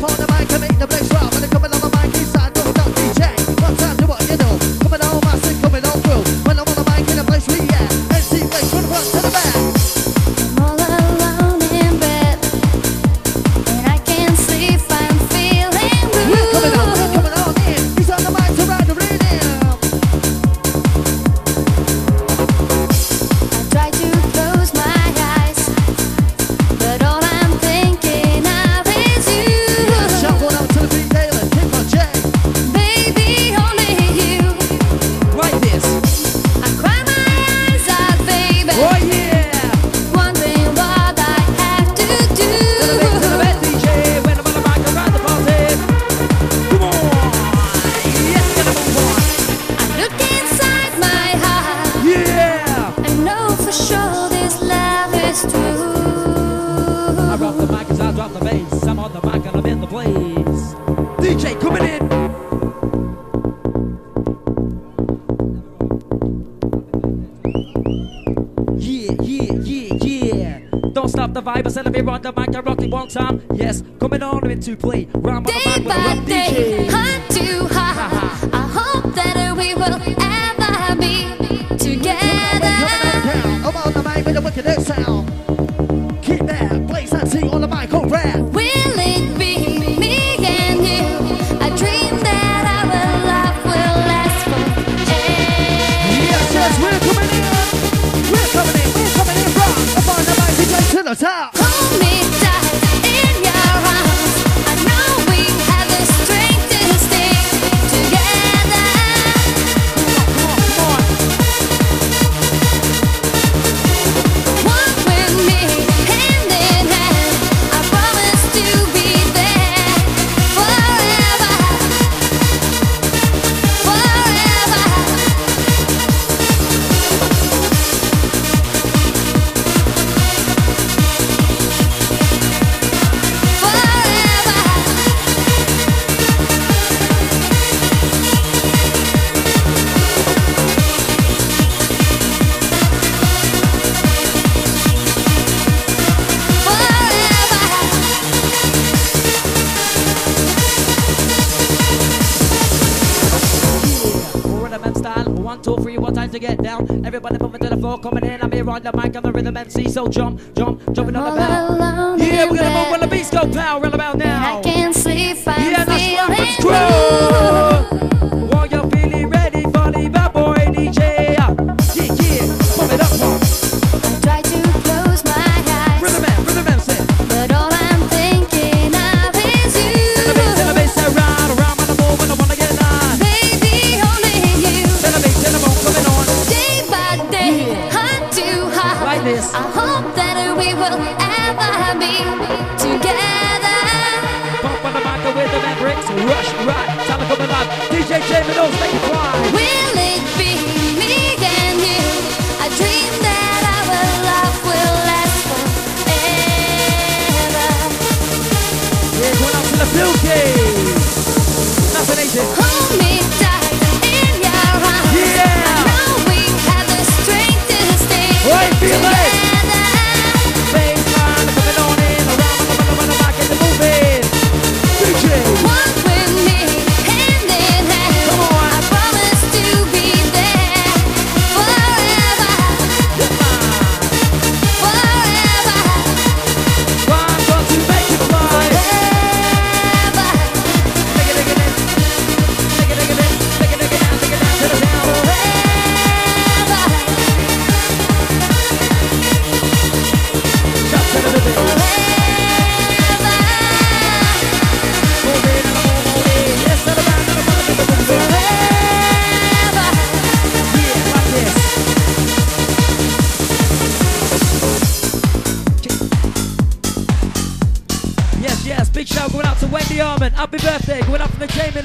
on the mic and make the place rock. When they coming on the mic inside, don't stop DJ. One time do what you know. Coming on massive, coming on through. When I'm on the mic in the place we at. MC Blaze from the front to the back. I'm all alone in bed, and I can't sleep. I'm feeling blue. We're coming on in. He's on the mic to ride the rhythm. I try to close my eyes, but all I'm thinking of is you. Shuffle out to the beat daily. Hip hop J. Baby, only you. Like this. I cry my eyes out, baby. Oh yeah. Wondering what I have to do. To the back, DJ. When I'm on the mic around the party. Come on. Yes, get a move on. I look inside my heart. Yeah. I know for sure this love is true. I drop the mic as I drop the bass. I'm on the mic and I'm in the place. DJ coming in. Yeah. Don't stop the vibe, I said if on the mic, I rock it one time. Yes, coming on into play. Round by the Day mic with a by rock day, DJ. heart to heart. I hope that we will ever be together. I'm on the mic with a wicked sound. Keep that place and sing on the mic, oh rap. Will it be me and you? I dream that our love will last forever. Yes, we're coming in. We're coming in from. I'm on the mic, DJ to the top. Hold me tight in your arms. I know we have the strength to stay together. Come on. Walk with me hand in hand. I promise to be there forever, forever. Rhythm and style, 1, 2, 3, what time to get down? Everybody moving to the floor, coming in. I'm here on the mic, I'm the rhythm MC, so jumping on the bell. Alone Yeah, in we're gonna move bed, when the beats go pow, right about now. I can't sleep. I'm Yeah, that's feeling right, blue. let's go. While you're feeling ready for the bad boy DJ. Yeah, pump it up, pump. I try to close my eyes, Rhythm MC. but all I'm thinking of is Tell the you. bass, around, when I move, when I wanna get live. Baby, only you. Tell the bass, coming on. Day by day, heart to heart. Like this. I hope that we will ever be together. Pump on the mic with the Mavericks. Rush, right, time to come alive. DJ Jamie knows, make it fly. Will it be me and you? I dream that our love will last forever. Yeah, going out to the Bilky. Nothing easy. Hold me tight in your arms. Yeah. I know we have the strength to stay Right, feel it. together. Baseline coming on in. Around when the mic is moving. DJ. Walk with me hand in hand. Come on. I promise to be there forever, forever, One, go to make it fly. forever. Take it in. Take it down to the down. Shout to the bit. Moving. Yes, to the back, to the front, to the back. Yeah, like this. Yes, big shout going out to Wendy Arman. Happy birthday, going up from the Jamie.